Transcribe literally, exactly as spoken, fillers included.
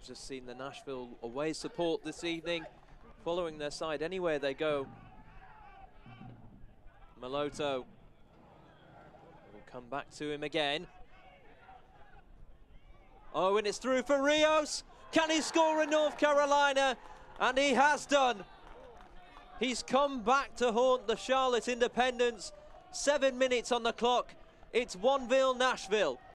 just seen the Nashville away support this evening, following their side anywhere they go. Maloto will come back to him again. Oh, and it's through for Ríos. Can he score in North Carolina? And he has done. He's come back to haunt the Charlotte Independents. Seven minutes on the clock. It's one nil Nashville.